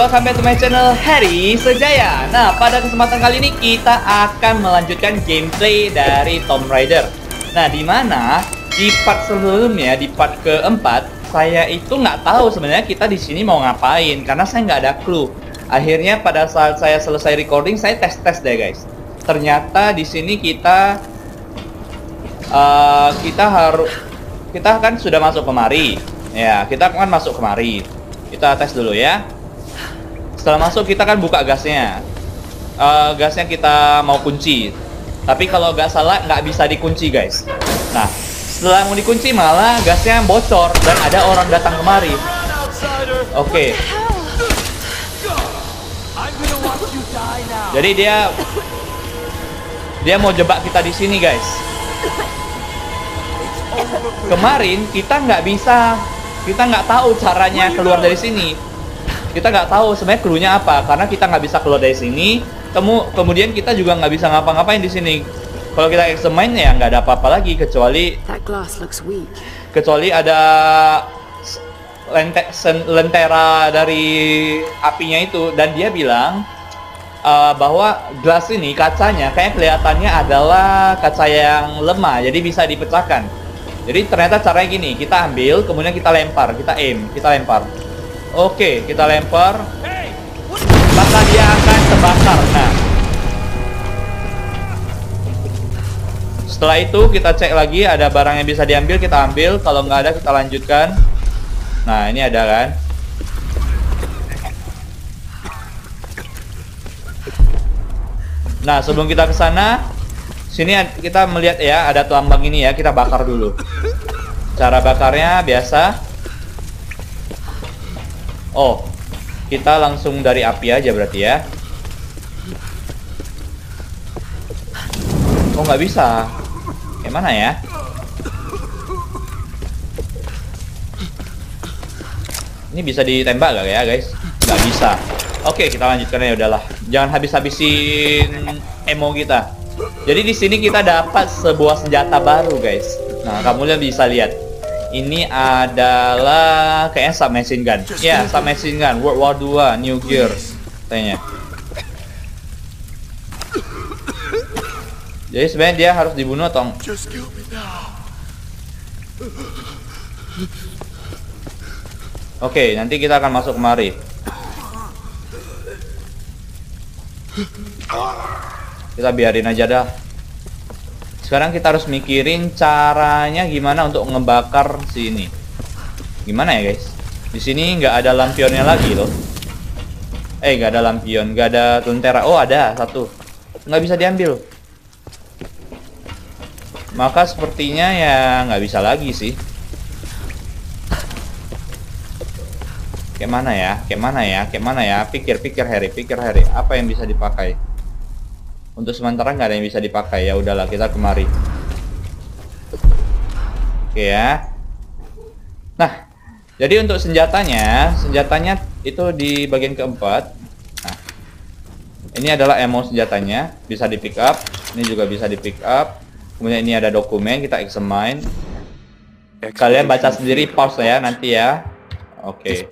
welcome back to my channel Harry Sejaya. Nah, pada kesempatan kali ini kita akan melanjutkan gameplay dari Tomb Raider. Nah, dimana di part sebelumnya, di part keempat, saya itu nggak tahu sebenarnya kita di sini mau ngapain karena saya nggak ada clue. Akhirnya pada saat saya selesai recording, saya tes deh guys. Ternyata di sini kita kan sudah masuk kemari. Ya, kita kan masuk kemari. Kita tes dulu ya. Setelah masuk kita kan buka gasnya. Gasnya kita mau kunci. Tapi kalau nggak salah nggak bisa dikunci guys. Nah, setelah mau dikunci malah gasnya bocor dan ada orang datang kemari. Oke. Jadi dia mau jebak kita di sini guys. Kemarin kita nggak tahu caranya keluar dari sini. Kita nggak tahu sebenarnya clue-nya apa karena kita nggak bisa keluar dari sini. Kemudian kita juga nggak bisa ngapa-ngapain di sini. Kalau kita examine ya nggak ada apa-apa lagi kecuali ada lentera dari apinya itu, dan dia bilang bahwa gelas ini kacanya kayak kelihatannya adalah kaca yang lemah, jadi bisa dipecahkan. Jadi ternyata caranya gini, kita ambil, kemudian kita lempar, kita lempar. Oke, kita lempar, maka dia akan terbakar. Nah, setelah itu kita cek lagi ada barang yang bisa diambil, kita ambil. Kalau nggak ada kita lanjutkan. Nah, ini ada kan. Nah, sebelum kita ke sana, sini kita melihat ya, ada tambang ini ya, kita bakar dulu. Cara bakarnya biasa. Oh, kita langsung dari api aja berarti ya. Oh, nggak bisa. Kayak mana ya? Ini bisa ditembak gak ya guys? Nggak bisa. Oke, kita lanjutkan ya, udahlah. Jangan habis-habisin emo kita. Jadi di sini kita dapat sebuah senjata baru guys. Nah, kamu bisa lihat. Ini adalah kayaknya submachine gun. Ya, submachine gun World War 2 New Gear katanya. Jadi sebenarnya dia harus dibunuh atau Oke, nanti kita akan masuk kemari. Kita biarin aja dah. Sekarang kita harus mikirin caranya gimana untuk ngebakar si ini. Gimana ya guys? Di sini nggak ada lampionnya lagi loh. Nggak ada lampion, nggak ada lentera. Oh, ada satu. Nggak bisa diambil. Maka sepertinya ya nggak bisa lagi sih. Kayak mana ya? Pikir Harry. Apa yang bisa dipakai? Untuk sementara nggak ada yang bisa dipakai, ya udahlah kita kemari. Oke ya. Nah, jadi untuk senjatanya itu di bagian keempat. Nah, ini adalah ammo senjatanya, bisa di pick up. Ini juga bisa di pick up. Kemudian ini ada dokumen, kita examine. Kalian baca sendiri, pause ya nanti ya. Oke.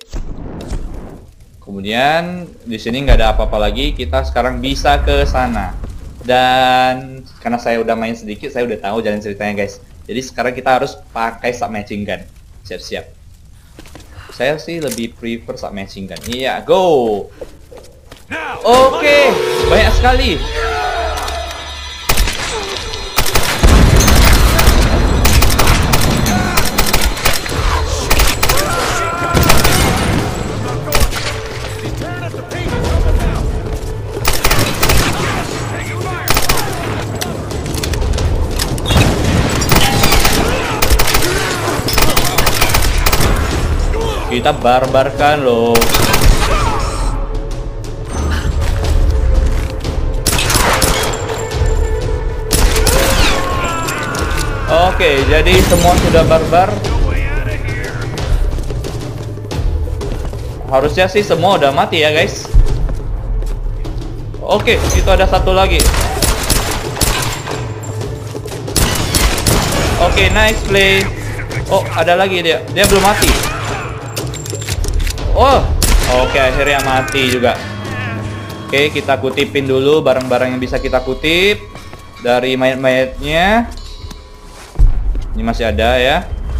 Kemudian di sini nggak ada apa-apa lagi. Kita sekarang bisa ke sana. Dan karena saya udah main sedikit, saya udah tahu jalan ceritanya guys. Jadi sekarang kita harus pakai submachine gun. Siap-siap. Saya sih lebih prefer submachine gun. Iya, go. Oke, banyak sekali. Kita barbarkan loh. Oke, jadi semua sudah barbar. Harusnya sih semua udah mati ya guys. Oke, itu ada satu lagi. Oke, nice play. Oh, ada lagi dia. Dia belum mati. Oh, Oke, akhirnya mati juga. Oke, kita kutipin dulu barang-barang yang bisa kita kutip dari mayat-mayatnya. Ini masih ada ya.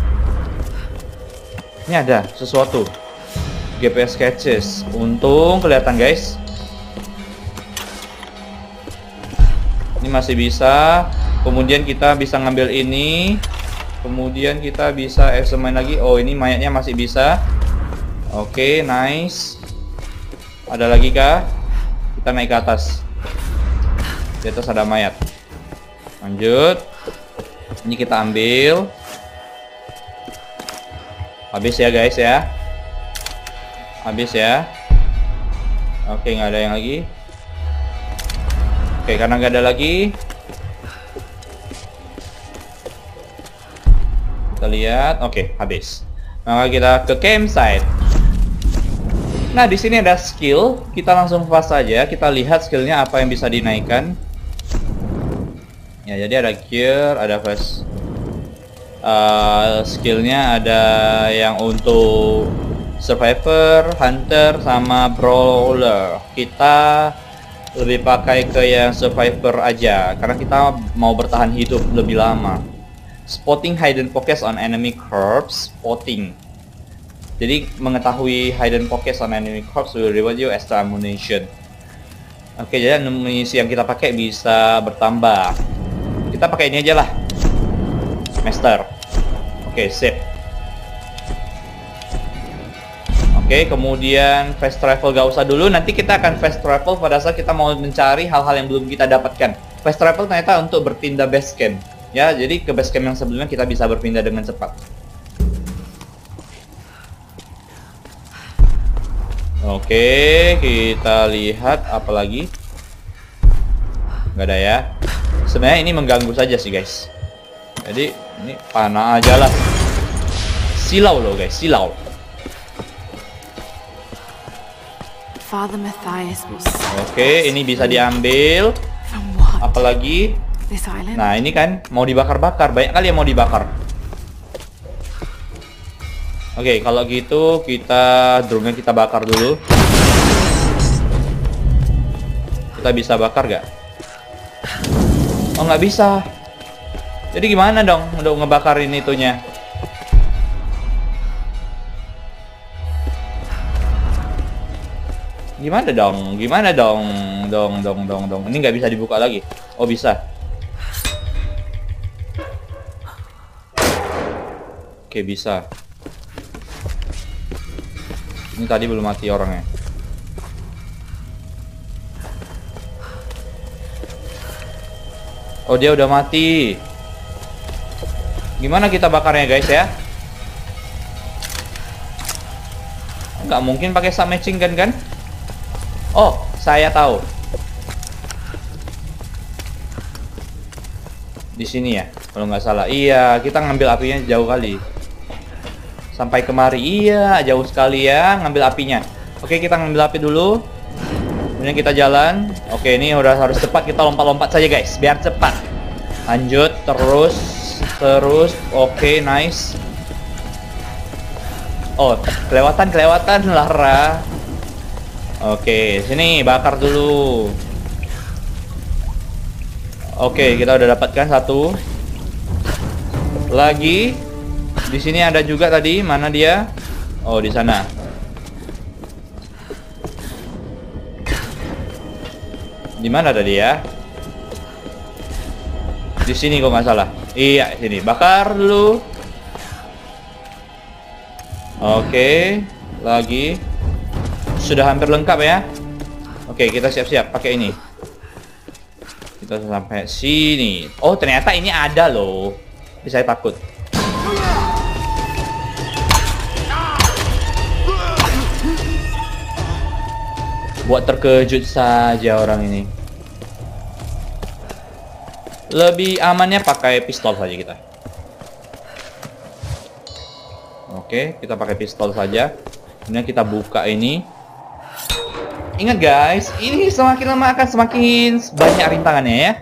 Ini ada sesuatu. GPS catches. Untung kelihatan, guys. Ini masih bisa. Kemudian kita bisa ngambil ini. Kemudian kita bisa examine lagi. Oh, ini mayatnya masih bisa. Oke, nice. Ada lagi kah? Kita naik ke atas. Di atas ada mayat. Lanjut. Ini kita ambil. Habis ya guys ya. Habis ya. Oke, nggak ada yang lagi. Oke, karena nggak ada lagi, kita lihat. Oke, habis. Maka kita ke campsite. Nah, di sini ada skill. Kita langsung fast saja. Kita lihat skillnya apa yang bisa dinaikkan. Ya, jadi ada gear, ada fast. Skillnya ada yang untuk survivor, hunter, sama brawler. Kita lebih pakai ke yang survivor aja, karena kita mau bertahan hidup lebih lama. Spotting hidden pockets on enemy corpse. Spotting. Jadi mengetahui hidden pockets on enemy corpse will reward you extra ammunition. Oke, jadi amunisi yang kita pakai bisa bertambah. Kita pakai ini aja lah. Master. Oke, sip. Oke, kemudian fast travel gak usah dulu. Nanti kita akan fast travel pada saat kita mau mencari hal-hal yang belum kita dapatkan. Fast travel ternyata untuk berpindah base camp. Ya, jadi ke base camp yang sebelumnya kita bisa berpindah dengan cepat. Oke, kita lihat apa lagi. Gak ada ya. Sebenarnya ini mengganggu saja sih guys. Jadi ini panah aja lah. Silau loh guys, silau. Father Matthias will Oke, ini bisa diambil. Apalagi? Nah, ini kan mau dibakar-bakar. Banyak kali yang mau dibakar. Oke, kalau gitu kita drone-nya kita bakar dulu. Kita bisa bakar gak? Oh, nggak bisa. Jadi gimana dong untuk ngebakarin itunya? Gimana dong? Gimana dong? Dong. Ini nggak bisa dibuka lagi. Oh, bisa. Oke, bisa. Ini tadi belum mati orangnya. Oh, dia udah mati. Gimana kita bakarnya, guys ya? Nggak mungkin pakai submachine gun kan? Oh, saya tahu. Di sini ya, kalau nggak salah. Iya, kita ngambil apinya jauh kali. Sampai kemari, iya, jauh sekali ya ngambil apinya. Oke, kita ngambil api dulu. Kemudian kita jalan. Oke, ini udah harus cepat. Kita lompat-lompat saja guys, biar cepat. Lanjut, terus. Oke, nice. Oh, kelewatan Lara. Oke, sini bakar dulu. Oke, kita udah dapatkan satu. Lagi. Di sini ada juga tadi, mana dia? Oh, di sana. Di mana tadi ya? Di sini kok nggak salah. Iya, sini. Bakar dulu. Oke, lagi. Sudah hampir lengkap ya. Oke, kita siap-siap pakai ini. Kita sampai sini. Oh, ternyata ini ada loh. Tapi saya takut. Buat terkejut saja orang ini. Lebih amannya pakai pistol saja kita. Oke, kita pakai pistol saja. Kemudian kita buka ini. Ingat guys, ini semakin lama akan semakin banyak rintangannya ya.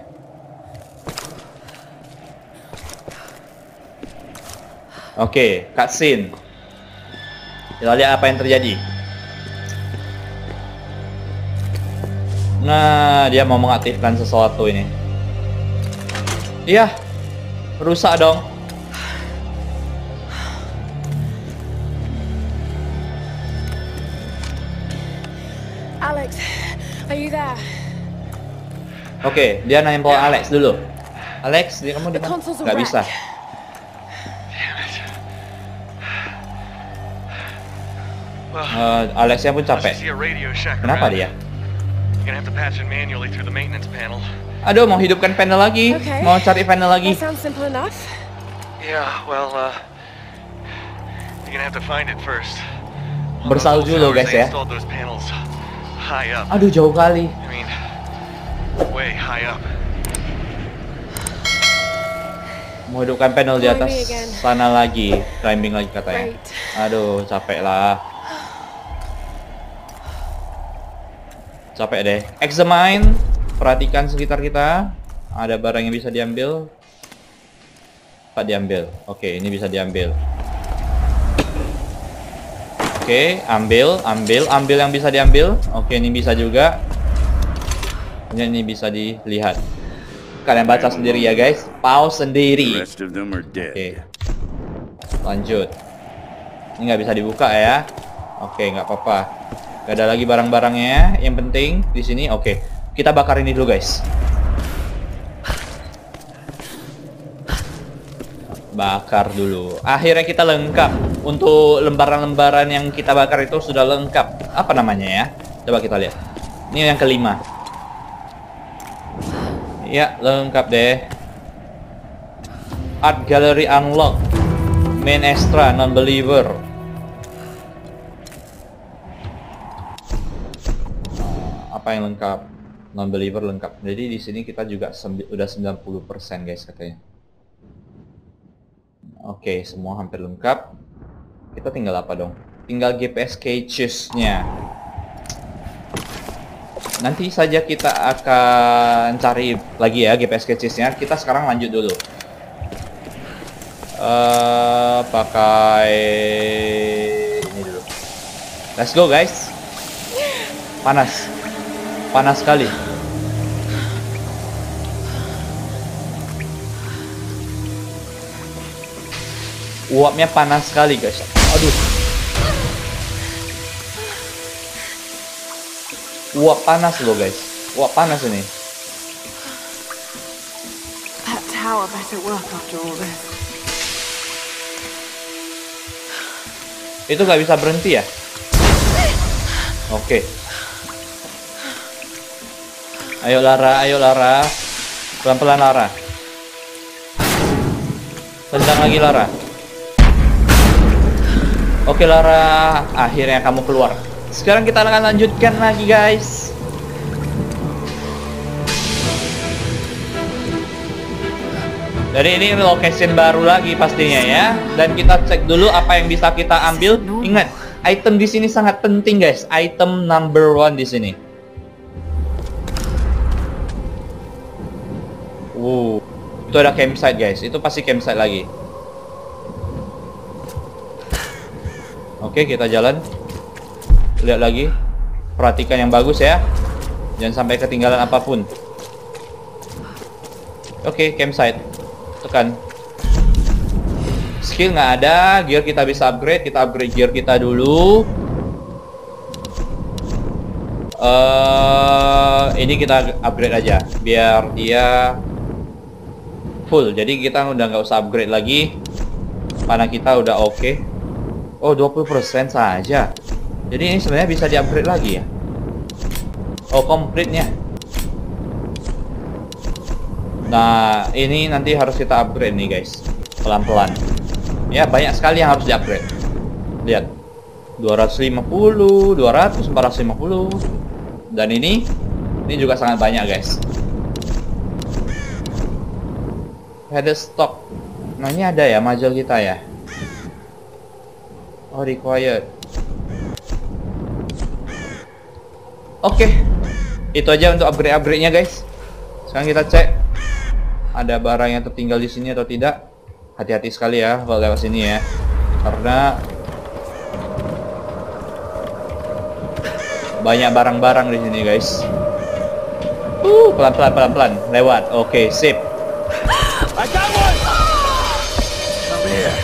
Oke, cutscene. Kita lihat apa yang terjadi. Nah, dia mau mengaktifkan sesuatu ini. Iya, rusak dong. Alex, are you there? Oke, dia nempel Alex dulu. Alex, dia kamu di The mana? console's a Nggak wreck. bisa. Alexnya pun capek. Kenapa dia? Aduh, mau hidupkan panel lagi. Okay. Mau cari panel lagi. That sounds simple enough. Bersalju loh guys ya. Aduh, jauh kali. Mau hidupkan panel di atas sana lagi. Climbing lagi katanya. Aduh, capek lah. Capek deh. Examine. Perhatikan sekitar kita. Ada barang yang bisa diambil. Pak diambil. Oke, ini bisa diambil. Oke, ambil yang bisa diambil. Oke, ini bisa juga. Ini bisa dilihat. Kalian baca sendiri ya guys. Pause sendiri. Oke. Lanjut. Ini nggak bisa dibuka ya. Oke, nggak apa-apa. Gak ada lagi barang-barangnya. Yang penting di sini. Oke, kita bakar ini dulu guys. Bakar dulu. Akhirnya kita lengkap. Untuk lembaran-lembaran yang kita bakar itu sudah lengkap. Apa namanya ya? Coba kita lihat. Ini yang kelima. Ya, lengkap deh. Art Gallery Unlock. Main Extra Non-Believer. Apa yang lengkap? Non-Believer lengkap. Jadi di sini kita juga udah 90% guys katanya. Oke, semua hampir lengkap. Kita tinggal apa dong? Tinggal GPS caches-nya. Nanti saja kita akan cari lagi ya GPS caches-nya. Kita sekarang lanjut dulu. Pakai ini dulu. Let's go guys. Panas. Panas sekali. Uapnya panas sekali guys. Aduh. Uap panas loh guys. Uap panas ini. That tower better work after all this. Itu nggak bisa berhenti ya? Oke. Ayo Lara, ayo Lara. Pelan-pelan Lara. Tendang lagi Lara. Oke Lara, akhirnya kamu keluar. Sekarang kita akan lanjutkan lagi guys. Jadi ini location baru lagi pastinya ya. Dan kita cek dulu apa yang bisa kita ambil. Ingat, item di sini sangat penting guys. Item number 1 di sini. Itu ada campsite guys. Itu pasti campsite lagi. Oke, kita jalan. Lihat lagi. Perhatikan yang bagus ya. Jangan sampai ketinggalan apapun. Oke, campsite. Tekan. Skill nggak ada. Gear kita bisa upgrade. Kita upgrade gear kita dulu. Ini kita upgrade aja. Biar dia full. Jadi kita udah nggak usah upgrade lagi. Panah kita udah oke. Oh, 20% saja. Jadi ini sebenarnya bisa di-upgrade lagi ya. Oh, complete-nya. Nah, ini nanti harus kita upgrade nih guys. Pelan-pelan. Ya, banyak sekali yang harus di-upgrade. Lihat. 250, 200, 450. Dan ini juga sangat banyak guys. Header stock. Nah, ini ada ya majel kita ya. Oh, required. Oke. Itu aja untuk upgrade-upgrade-nya guys. Sekarang kita cek ada barang yang tertinggal di sini atau tidak. Hati-hati sekali ya kalau lewat sini ya. Karena banyak barang-barang di sini guys. Pelan-pelan. Lewat. Oke, sip. I got one! Over here.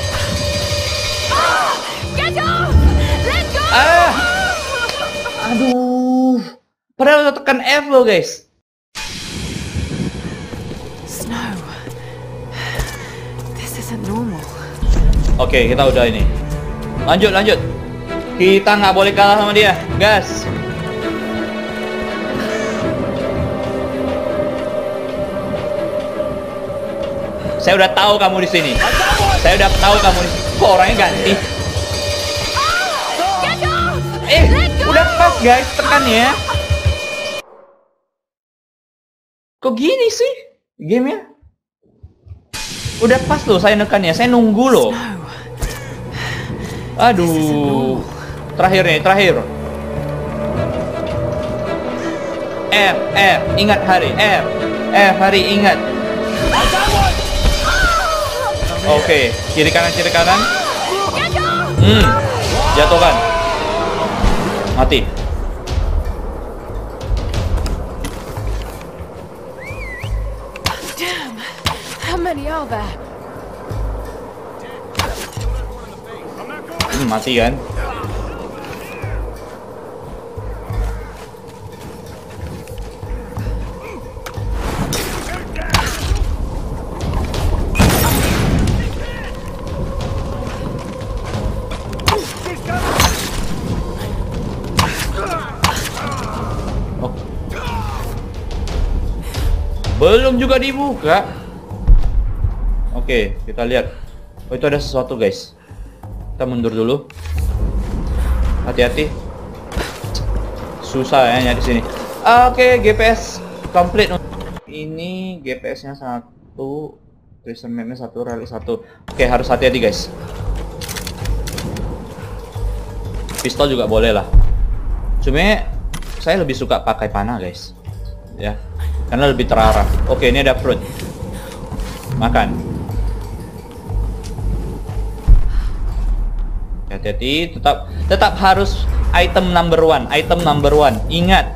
Get off! Let go! Ah! Aduh. Padahal udah tekan F loh, guys. Snow. This isn't normal. Oke, kita udah ini. Lanjut. Kita nggak boleh kalah sama dia. Gas. Saya udah tahu kamu di sini. Saya udah tahu kamu di sini. Kok orangnya ganti? Udah pas guys, tekan ya. Kok gini sih gamenya? Udah pas loh saya nekan ya. Saya nunggu loh. Aduh. Terakhir. F. Ingat hari. F, hari ingat. Oke, kiri kanan. Jatuhkan. Mati. Damn! How many are there? Mati kan? Belum juga dibuka. Oke, kita lihat. Oh, itu ada sesuatu, guys. Kita mundur dulu. Hati-hati. Susah ya nyari sini. Oke, GPS komplit. Ini GPS-nya 1, treasure map-nya 1, relic 1. Oke, harus hati-hati, guys. Pistol juga boleh lah. Cuma saya lebih suka pakai panah, guys. Ya. Karena lebih terarah. Oke, ini ada fruit. Makan. Hati-hati, tetap harus item number one. Ingat.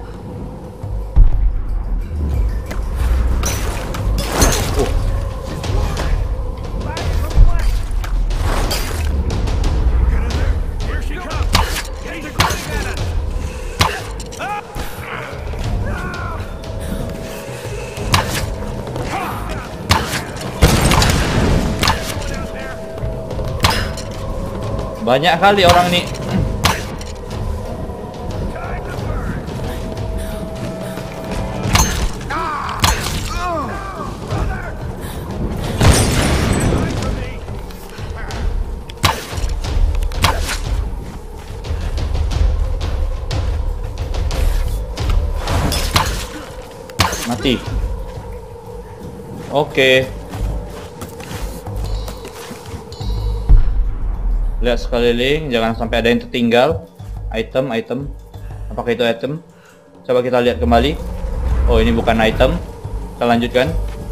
Banyak kali orang nih. Mati. Oke. Lihat sekeliling, jangan sampai ada yang tertinggal. Item. Apakah itu item? Coba kita lihat kembali. Oh, ini bukan item. Kita lanjutkan.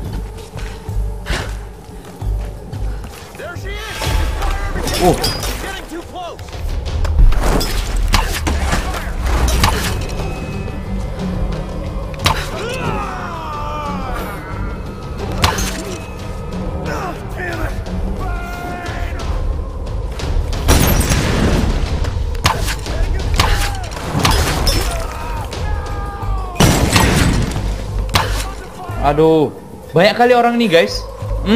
Aduh, banyak kali orang nih, guys.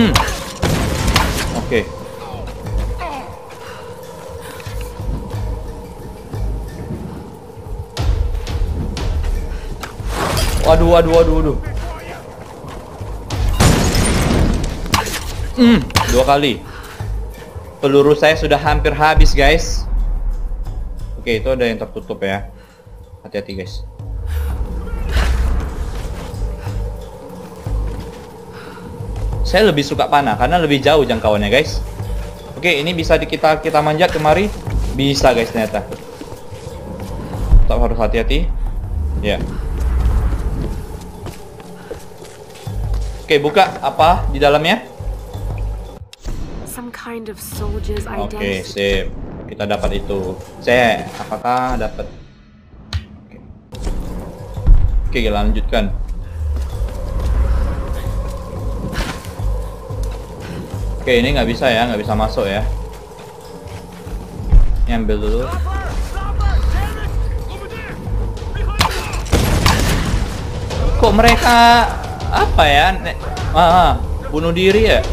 Oke. Waduh. 2 kali. Peluru saya sudah hampir habis, guys. Oke, itu ada yang tertutup ya. Hati-hati, guys. Saya lebih suka panah karena lebih jauh jangkauannya, guys. Oke, ini bisa kita manjat kemari. Bisa, guys, ternyata. Tetap harus hati-hati. Ya. Oke, buka apa di dalamnya? Some kind of soldier's Oke, identity. sip. Kita dapat itu. Apakah dapat? Oke, kita lanjutkan. Oke, ini nggak bisa ya, nggak bisa masuk ya. Ini ambil dulu. Kok mereka apa ya? Bunuh diri ya?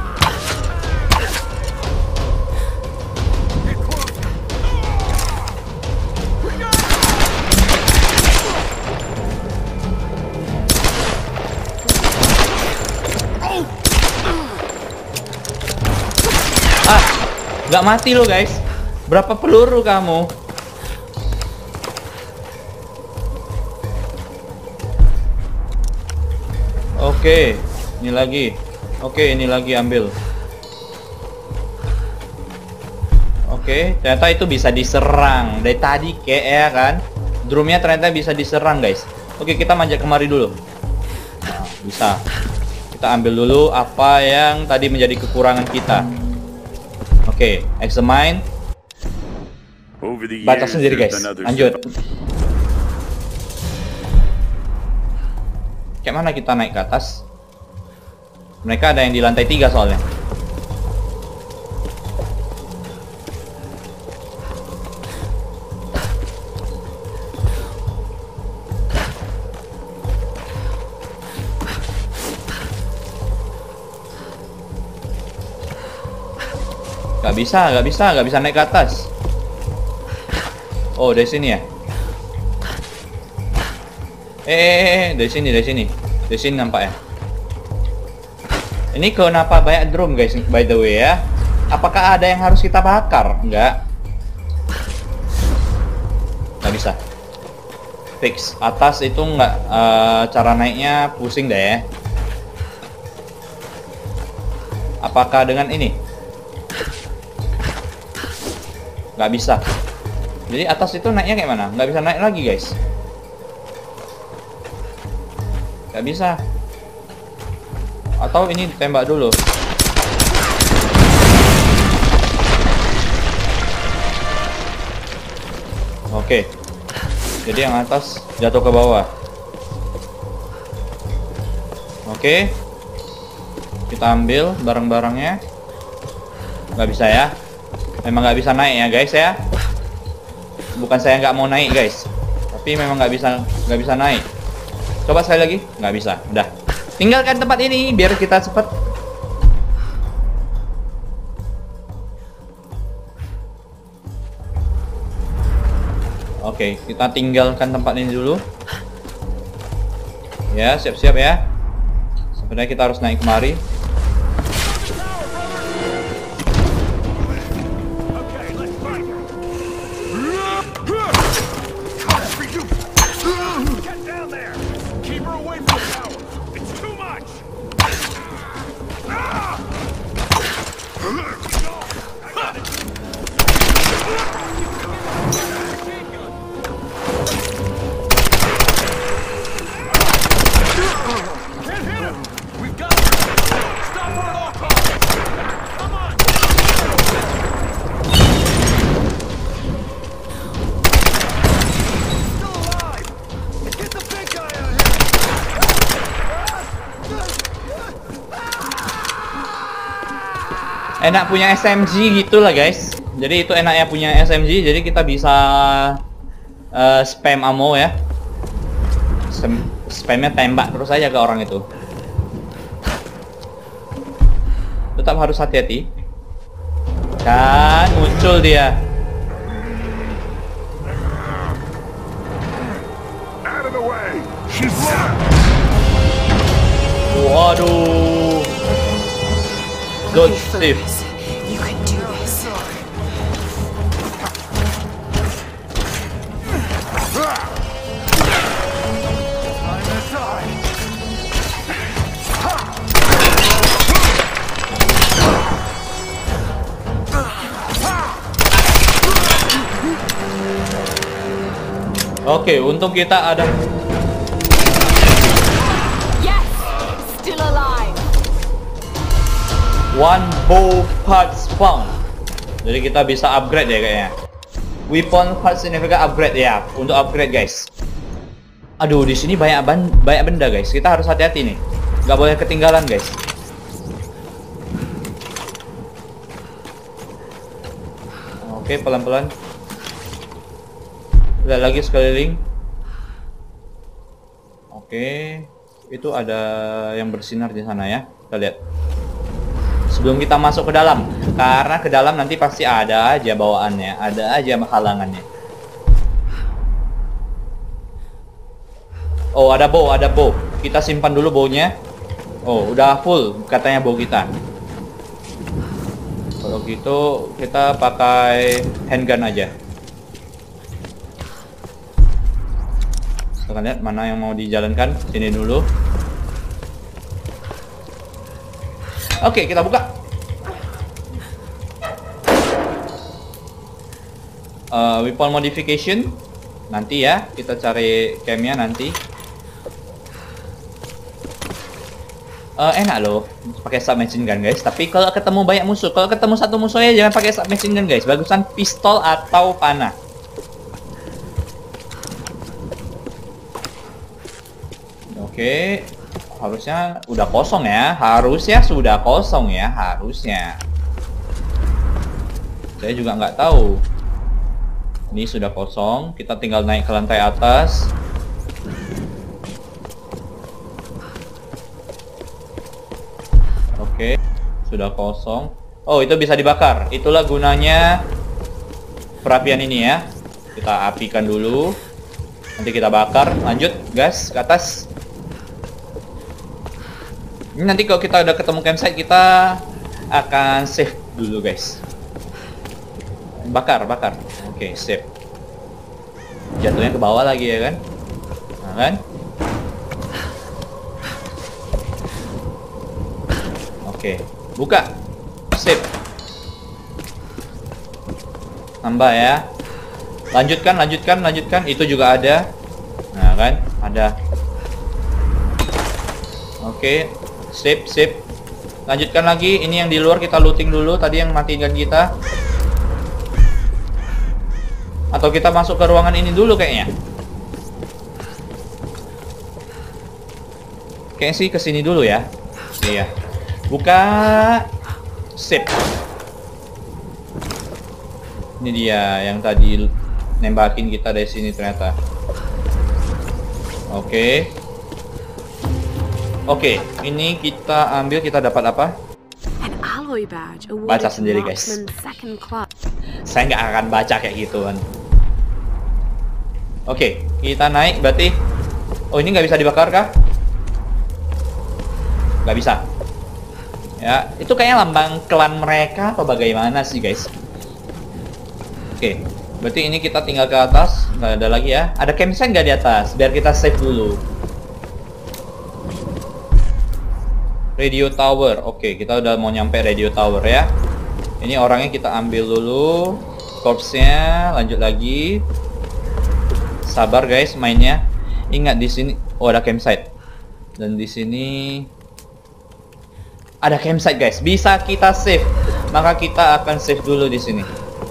Nggak mati lo guys. Berapa peluru kamu? Oke, ini lagi. Oke, ini lagi ambil. Oke, ternyata itu bisa diserang. Dari tadi kayak ya kan. Drumnya ternyata bisa diserang guys. Oke, kita manjat kemari dulu. Nah, bisa. Kita ambil dulu apa yang tadi menjadi kekurangan kita. Oke, examine. Batas sendiri guys. Lanjut. Kayak mana kita naik ke atas? Mereka ada yang di lantai 3 soalnya. Gak bisa naik ke atas. Oh, dari sini ya? Dari sini nampak ya. Ini kenapa banyak drum guys, by the way ya? Apakah ada yang harus kita bakar? Enggak bisa. Fix. Atas itu enggak, cara naiknya pusing deh ya. Apakah dengan ini? Nggak bisa. Jadi atas itu naiknya kayak mana? Nggak bisa naik lagi guys. Nggak bisa. Atau ini ditembak dulu. Oke. Jadi yang atas jatuh ke bawah. Oke. Kita ambil barang-barangnya. Nggak bisa ya. Memang nggak bisa naik ya guys ya. Bukan saya nggak mau naik guys, tapi memang nggak bisa naik. Coba sekali lagi, nggak bisa. Udah, tinggalkan tempat ini biar kita cepat. Oke, kita tinggalkan tempat ini dulu. Ya, siap-siap ya. Sebenarnya kita harus naik kemari. Enak punya SMG gitulah guys. Jadi itu enaknya punya SMG. Jadi kita bisa spam ammo ya. Spamnya tembak terus aja ke orang itu. Tetap harus hati-hati. Kan muncul dia. Waduh. Dodge Steve. You can do this. Oke, untung kita ada. Yes, still alive. One bow parts found. Jadi kita bisa upgrade ya kayaknya. Weapon parts significant upgrade ya. Untuk upgrade guys. Aduh, di sini banyak benda guys. Kita harus hati-hati nih. Nggak boleh ketinggalan guys. Oke, pelan-pelan. Lihat lagi sekeliling. Oke, itu ada yang bersinar di sana ya. Kita lihat. Sebelum kita masuk ke dalam, karena ke dalam nanti pasti ada aja bawaannya, ada aja halangannya. Oh, ada bow. Kita simpan dulu bownya. Oh, udah full katanya bow kita. Kalau gitu kita pakai handgun aja. Kita lihat mana yang mau dijalankan. Sini dulu. Oke, kita buka. Weapon modification nanti ya, kita cari camnya nanti. Enak loh pakai submachine gun guys, tapi kalau ketemu banyak musuh, kalau ketemu satu musuh ya jangan pakai submachine gun guys, bagusan pistol atau panah. Oke, harusnya udah kosong ya, harusnya sudah kosong ya, harusnya. Saya juga nggak tahu. Ini sudah kosong, kita tinggal naik ke lantai atas. Oke, sudah kosong. Oh, itu bisa dibakar. Itulah gunanya perapian ini ya. Kita apikan dulu. Nanti kita bakar. Lanjut, gas ke atas. Ini nanti kalau kita udah ketemu campsite, kita akan save dulu guys. Bakar. Oke, save. Jatuhnya ke bawah lagi ya kan? Nah kan? Oke, buka. Sip. Tambah ya. Lanjutkan. Itu juga ada. Nah kan, ada. Oke, sip. Lanjutkan lagi. Ini yang di luar kita looting dulu. Tadi yang matikan kita. Atau kita masuk ke ruangan ini dulu kayaknya. Kayaknya sih kesini dulu ya. Iya. Buka. Sip. Ini dia yang tadi nembakin kita dari sini ternyata. Oke, ini kita ambil, kita dapat apa? Baca sendiri guys. Saya nggak akan baca kayak gituan. Oke, kita naik berarti. Oh, ini nggak bisa dibakar kah? Nggak bisa. Ya, itu kayaknya lambang klan mereka atau bagaimana sih guys? Oke, berarti ini kita tinggal ke atas, nggak ada lagi ya. Ada campsite nggak di atas? Biar kita save dulu. Radio tower, oke, kita udah mau nyampe radio tower ya. Ini orangnya kita ambil dulu, corpse-nya, lanjut lagi. Sabar guys mainnya. Ingat di sini, oh ada campsite. Dan di sini ada campsite guys, bisa kita save. Maka kita akan save dulu di sini.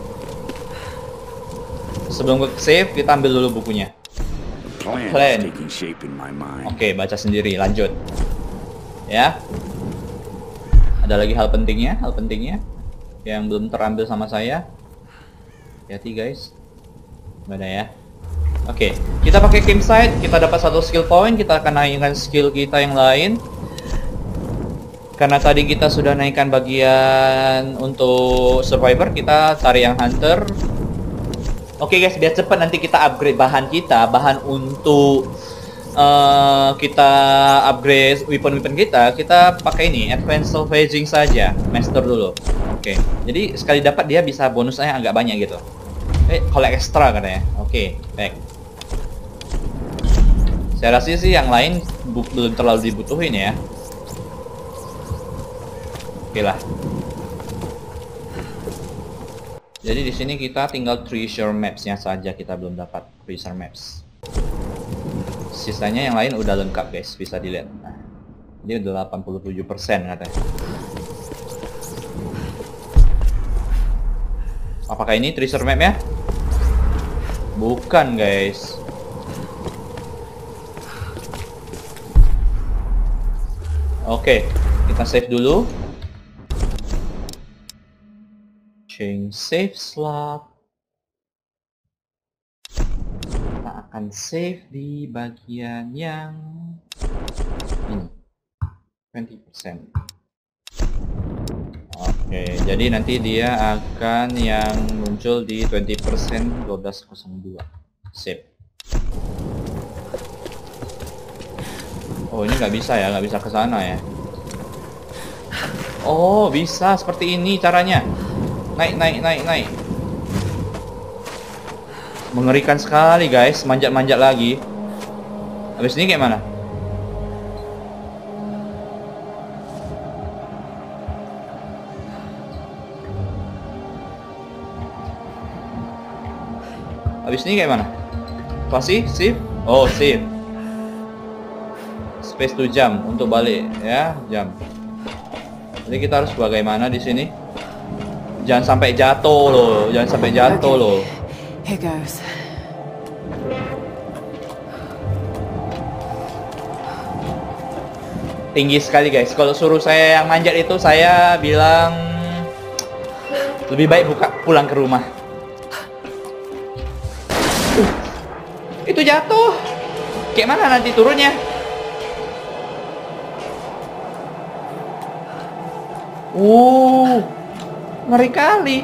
Sebelum ke save, kita ambil dulu bukunya. Plan. Oke, baca sendiri, lanjut. Ya. Ada lagi hal pentingnya yang belum terambil sama saya. Hati-hati guys. Nggak ada ya. Oke, kita pakai campsite, kita dapat 1 skill point, kita akan naikkan skill kita yang lain. Karena tadi kita sudah naikkan bagian untuk survivor, kita cari yang hunter. Oke guys, biar cepat nanti kita upgrade bahan kita, bahan untuk kita upgrade weapon kita pakai ini advanced salvaging saja, master dulu. Oke, jadi sekali dapat dia bisa bonusnya agak banyak gitu. Collect extra katanya. Oke, baik. Saya rasa sih yang lain belum terlalu dibutuhin ya. Oke lah. Jadi di sini kita tinggal treasure maps-nya saja, kita belum dapat treasure maps. Sisanya yang lain udah lengkap guys, bisa dilihat. Nah, ini udah 87% katanya. Apakah ini treasure map ya? Bukan guys. Oke, kita save dulu. Change save slot. Kita akan save di bagian yang ini, 20%. Oke, jadi nanti dia akan yang muncul di 20% 1202. Save. Oh, ini nggak bisa ya, nggak bisa ke sana ya. Oh, bisa seperti ini caranya. Naik. Mengerikan sekali guys, manjat-manjat lagi. Habis ini kayak mana? Habis ini kayak mana? Pasti save? Oh, save. Space to jump untuk balik ya, jump. Jadi kita harus bagaimana di sini? Jangan sampai jatuh loh, jangan sampai jatuh loh. Here goes. Tinggi sekali guys. Kalau suruh saya yang manjat itu, saya bilang lebih baik pulang ke rumah. Itu jatuh. Kayak mana nanti turunnya? Ngeri kali.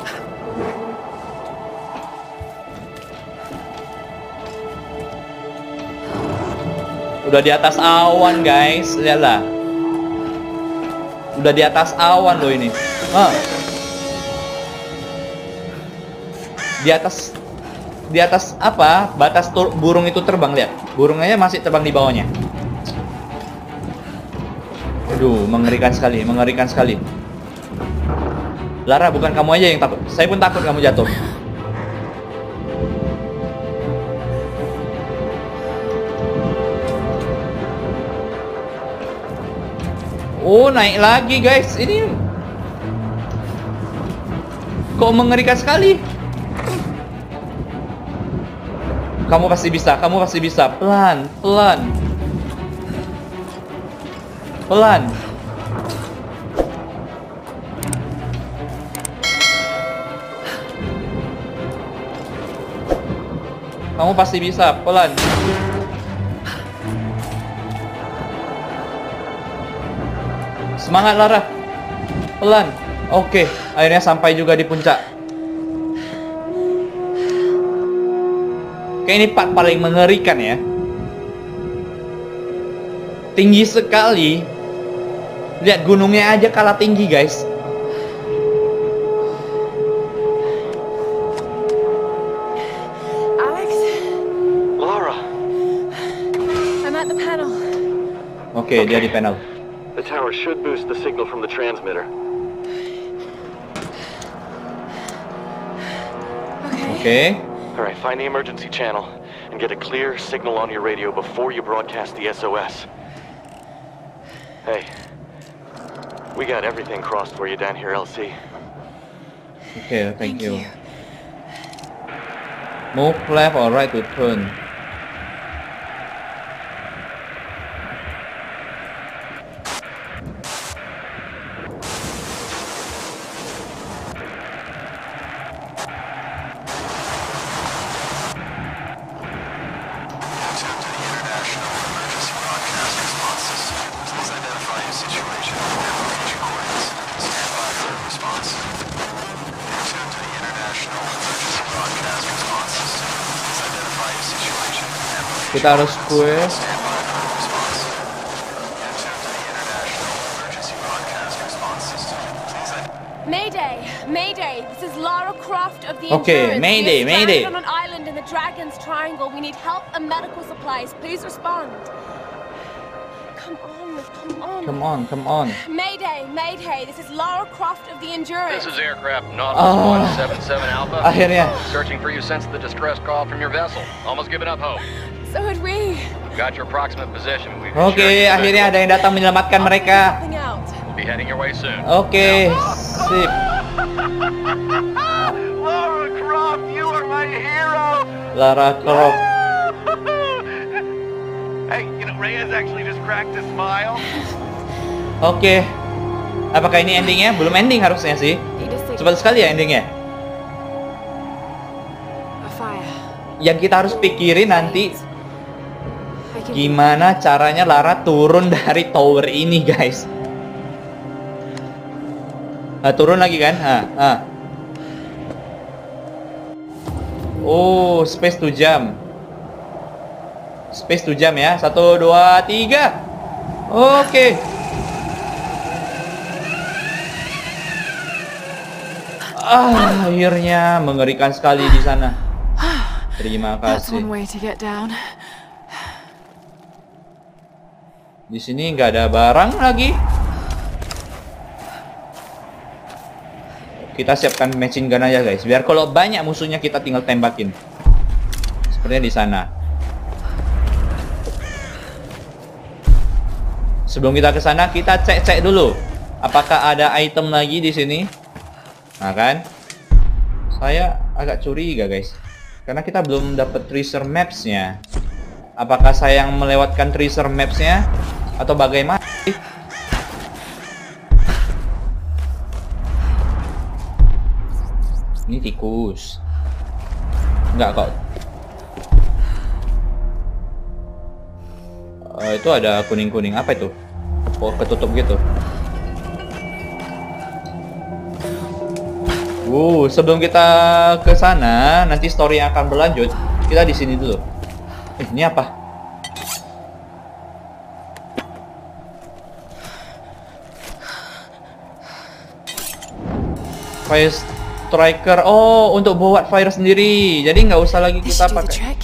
Udah di atas awan guys, lihatlah. Udah di atas awan loh ini. Di atas apa? Batas burung itu terbang, lihat. Burungnya masih terbang di bawahnya. Aduh, mengerikan sekali, mengerikan sekali. Lara, bukan kamu aja yang takut. Saya pun takut kamu jatuh. Oh, naik lagi guys. Ini kok mengerikan sekali. Kamu pasti bisa, kamu pasti bisa. Pelan, pelan. Pelan. Kamu pasti bisa, pelan. Semangat Lara. Pelan. Oke, akhirnya sampai juga di puncak. Kayak ini part paling mengerikan ya. Tinggi sekali. Lihat gunungnya aja kalah tinggi guys. Alex? Lara! I'm at the panel. Oke, dia di panel. The tower should boost the signal from the transmitter. Oke. Alright, find the emergency channel and get a clear signal on your radio before you broadcast the SOS. Hey, we got everything crossed for you down here, LC. Okay, thank you. Move left or right to turn. Kita harus square. Mayday! Mayday! This is Lara Croft of the Okay, Endurance. Mayday, We are Mayday. stranded on an island in the Dragon's Triangle. We need help and medical supplies. Please respond. Come on. Come on, come on. Mayday! Mayday! This is Lara Croft of the Endurance. This is aircraft Nautilus 177 Alpha. Akhirnya. Searching for you since the distress call from your vessel. Almost given up hope. So had we. Got your approximate position. We've Oke, akhirnya ada yang datang menyelamatkan mereka. Helping out. We'll be heading your way soon. Oke, sip. Lara Croft, you are my hero! Lara Croft. Hey, you know, Reyes actually just cracked a smile. Oke. Apakah ini endingnya? Belum ending harusnya sih. You just say Cepat sekali ya endingnya. A fire. Yang kita harus pikirin nanti gimana caranya Lara turun dari tower ini, guys. Nah, turun lagi kan? Oh, space 2 jam. Space 2 jam ya. 1, 2, 3. Oke. Akhirnya mengerikan sekali di sana. Terima That's kasih. one way to get down. Di sini nggak ada barang lagi. Kita siapkan machine gun aja, guys. Biar kalau banyak musuhnya kita tinggal tembakin. Sepertinya di sana. Sebelum kita ke sana, kita cek-cek dulu. Apakah ada item lagi di sini? Nah kan? Saya agak curiga, guys. Karena kita belum dapat treasure maps-nya. Apakah saya yang melewatkan treasure maps-nya? Atau bagaimana? Ini tikus. Enggak kok. Itu ada kuning-kuning. Apa itu? Oh, ketutup gitu. Sebelum kita ke sana, nanti story yang akan berlanjut. Kita di sini dulu. Ini apa? Fire Striker. Oh, untuk buat fire sendiri. Jadi nggak usah lagi This kita should do the pakai. trick.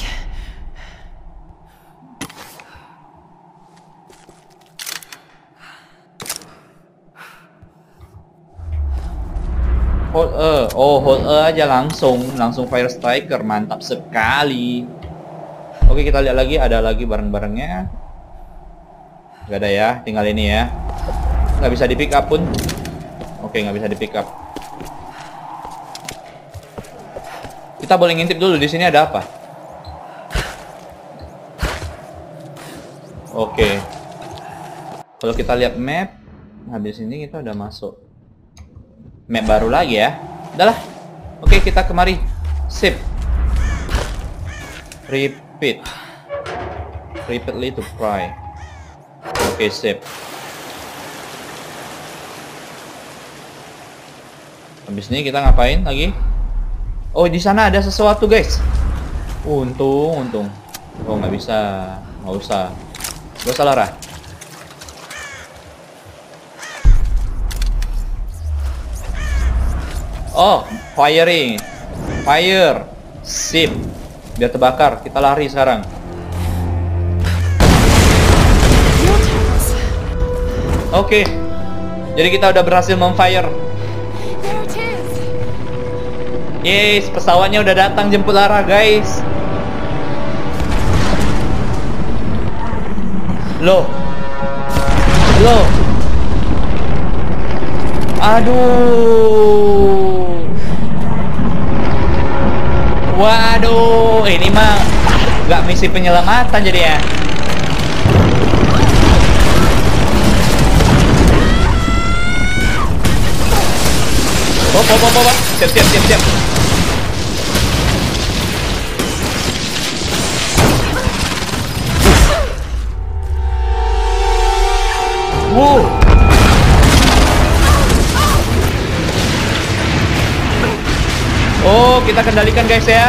Hold E. Oh, hold E aja langsung Fire Striker. Mantap sekali. Oke, kita lihat lagi. Ada lagi barang-barangnya. Gak ada ya. Tinggal ini ya. Nggak bisa di pick up pun. Oke, nggak bisa di pick up. Kita boleh ngintip dulu di sini ada apa. Oke. Kalau kita lihat map, habis ini kita udah masuk map baru lagi ya. Udahlah. Oke, kita kemari. Sip. Repeat. Repeatedly to pry. Oke, sip. Habis ini kita ngapain lagi? Oh, di sana ada sesuatu, guys. Untung. Oh, nggak bisa. Nggak usah. Nggak usah, Lara. Oh, firing. Fire. Sip. Biar terbakar. Kita lari sekarang. Oke. Jadi kita udah berhasil memfire. There it is. Yes, pesawatnya udah datang jemput Lara, guys. Loh. Aduh. Waduh, ini mah nggak misi penyelamatan jadi ya. Siap. Oh, kita kendalikan, guys ya.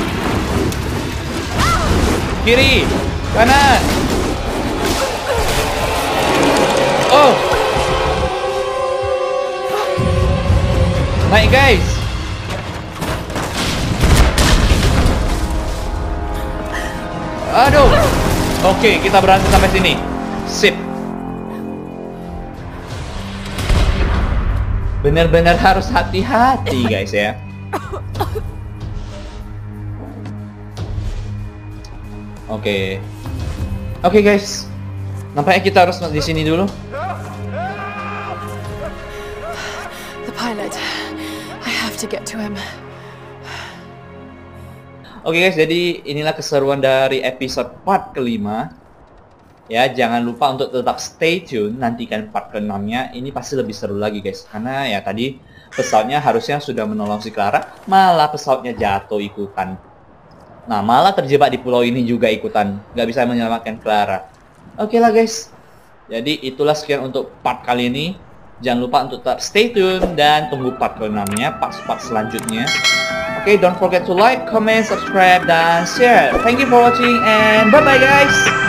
Kiri, kanan. Oh. Naik, guys. Aduh. Oke, kita berhasil sampai sini. Sip. Benar-benar harus hati-hati, guys ya. Oke, guys. Nampaknya kita harus di sini dulu. The pilot. I have to get to him. Oke, guys, jadi inilah keseruan dari episode part kelima. Ya, jangan lupa untuk tetap stay tune, nantikan part ke-6-nya. Ini pasti lebih seru lagi guys, karena ya tadi pesawatnya harusnya sudah menolong si Clara, malah pesawatnya jatuh ikutan. Nah, malah terjebak di pulau ini juga ikutan, nggak bisa menyelamatkan Clara. Oke lah guys, jadi itulah sekian untuk part kali ini. Jangan lupa untuk tetap stay tune dan tunggu part ke-6-nya, part selanjutnya. Oke, don't forget to like, comment, subscribe, dan share. Thank you for watching and bye-bye guys!